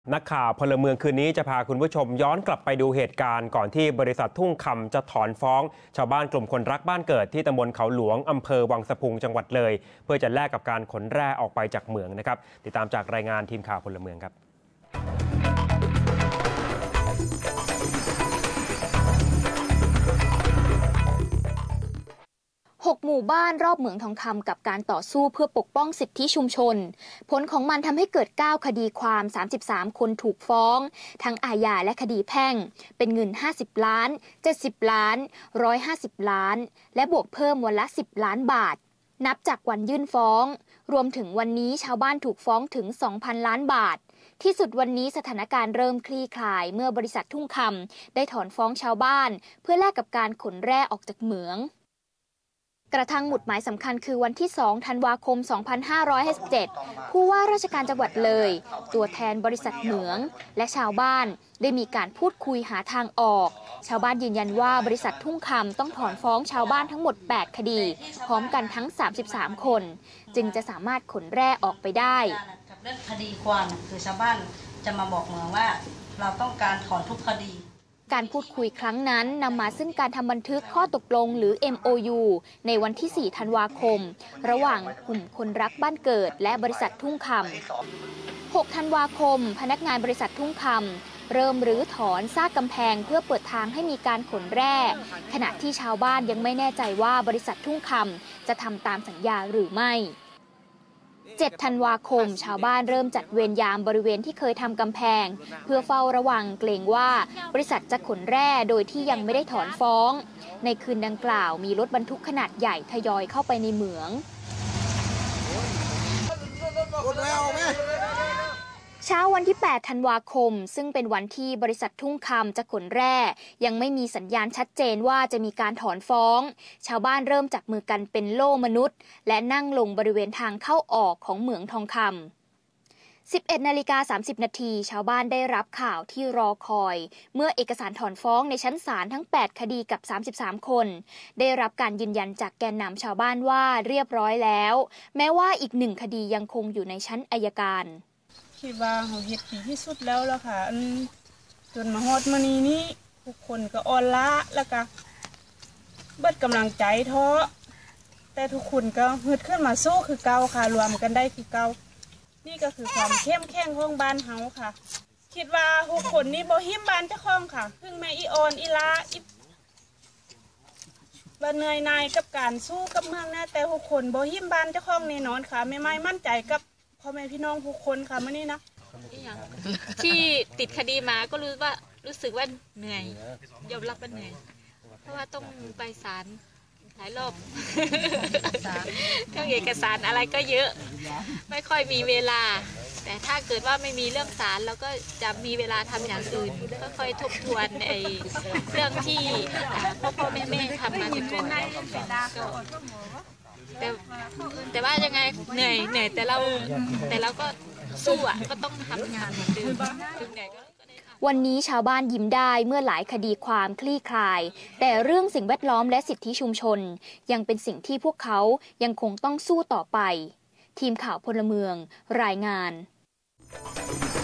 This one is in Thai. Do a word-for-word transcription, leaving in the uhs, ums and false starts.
นักข่าวพลเมืองคืนนี้จะพาคุณผู้ชมย้อนกลับไปดูเหตุการณ์ก่อนที่บริษัททุ่งคำจะถอนฟ้องชาวบ้านกลุ่มคนรักบ้านเกิดที่ตำบลเขาหลวงอำเภอวังสะพุงจังหวัดเลยเพื่อจะแลกกับการขนแร่ออกไปจากเหมืองนะครับติดตามจากรายงานทีมข่าวพลเมืองครับหกหมู่บ้านรอบเหมืองทองคำกับการต่อสู้เพื่อปกป้องสิทธิชุมชนผลของมันทำให้เกิดเก้าคดีความสามสิบสามคนถูกฟ้องทั้งอาญาและคดีแพ่งเป็นเงินห้าสิบล้านเจ็ดสิบล้านหนึ่งร้อยห้าสิบล้านและบวกเพิ่มวันละสิบล้านบาทนับจากวันยื่นฟ้องรวมถึงวันนี้ชาวบ้านถูกฟ้องถึง สองพัน ล้านบาทที่สุดวันนี้สถานการณ์เริ่มคลี่คลายเมื่อบริษัททุ่งคำได้ถอนฟ้องชาวบ้านเพื่อแลกกับการขนแร่ออกจากเหมืองกระทั่งหมุดหมายสำคัญคือวันที่ สอง ธันวาคม สองพันห้าร้อยห้าสิบเจ็ด ผู้ว่าราชการจังหวัดเลยตัวแทนบริษัทเหมืองและชาวบ้านได้มีการพูดคุยหาทางออกชาวบ้านยืนยันว่าบริษัททุ่งคำต้องถอนฟ้องชาวบ้านทั้งหมด แปด คดีพร้อมกันทั้ง สามสิบสาม คนจึงจะสามารถขนแร่ออกไปได้เรื่องคดีความคือชาวบ้านจะมาบอกเหมืองว่าเราต้องการถอนทุกคดีการพูดคุยครั้งนั้นนำมาซึ่งการทำบันทึกข้อตกลงหรือ เอ็ม โอ ยู ในวันที่ สี่ ธันวาคมระหว่างกลุ่มคนรักบ้านเกิดและบริษัททุ่งคำ หก ธันวาคมพนักงานบริษัททุ่งคำเริ่มรื้อถอนซากกำแพงเพื่อเปิดทางให้มีการขนแร่ขณะที่ชาวบ้านยังไม่แน่ใจว่าบริษัททุ่งคำจะทำตามสัญญาหรือไม่เจ็ด ธันวาคมชาวบ้านเริ่มจัดเวรยามบริเวณที่เคยทำกำแพงเพื่อเฝ้าระวังเกรงว่าบริษัทจะขนแร่โดยที่ยังไม่ได้ถอนฟ้องในคืนดังกล่าวมีรถบรรทุกขนาดใหญ่ทยอยเข้าไปในเหมืองเช้าวันที่ แปด ธันวาคมซึ่งเป็นวันที่บริษัททุ่งคำจะขนแร่ยังไม่มีสัญญาณชัดเจนว่าจะมีการถอนฟ้องชาวบ้านเริ่มจับมือกันเป็นโล่มนุษย์และนั่งลงบริเวณทางเข้าออกของเหมืองทองคำ สิบเอ็ด นาฬิกา สามสิบ นาทีชาวบ้านได้รับข่าวที่รอคอยเมื่อเอกสารถอนฟ้องในชั้นศาลทั้ง แปด คดีกับ สามสิบสาม คนได้รับการยืนยันจากแกนนำชาวบ้านว่าเรียบร้อยแล้วแม้ว่าอีกหนึ่งคดียังคงอยู่ในชั้นอัยการคิดว่าเขาเฮ็ดดีที่สุดแล้วล่ะค่ะจนมาฮอดมื้อนี้นี่ทุกคนก็อ่อนล้าแล้วก็เบิดกำลังใจท้อแต่ทุกคนก็ฮึดขึ้นมาสู้คือเก่าค่ะรวมกันได้คือเก่านี่ก็คือความเข้มแข็งของบ้านเฮาค่ะคิดว่าทุกคนนี่บ่หิมบ้านเจ้าของค่ะเพิ่งแม่อีออนอีลาอีบ่เหนื่อยหน่ายกับการสู้กับเมืองนะแต่ทุกคนบ่หิมบ้านเจ้าของแน่นอนค่ะแม่ไม้มั่นใจกับพ่อแม่พี่น้องทุกคนค่ะมื่อนี้นะที่ติดคดีมาก็รู้ว่ารู้สึกว่าเหนื่อยยอมรับว่าเหนื่อยเพราะว่าต้องไปศาลหลายรอบเครื่องเอกสารอะไรก็เยอะไม่ค่อยมีเวลาแต่ถ้าเกิดว่าไม่มีเรื่องศาลเราก็จะมีเวลาทำอย่างอื่นก็ค่อยทบทวนไอ้เรื่องที่พ่อพ่อแม่แม่ทำมาแต่ก่อนแต่แต่ว่ายังไงเหนื่อยเหนื่อยแต่เราแต่เราก็สู้อ่ะก็ต้องทำงานเหมือนเดิมถึงไหนก็วันนี้ชาวบ้านยิ้มได้เมื่อหลายคดีความคลี่คลายแต่เรื่องสิ่งแวดล้อมและสิทธิชุมชนยังเป็นสิ่งที่พวกเขายังคงต้องสู้ต่อไปทีมข่าวพลเมืองรายงาน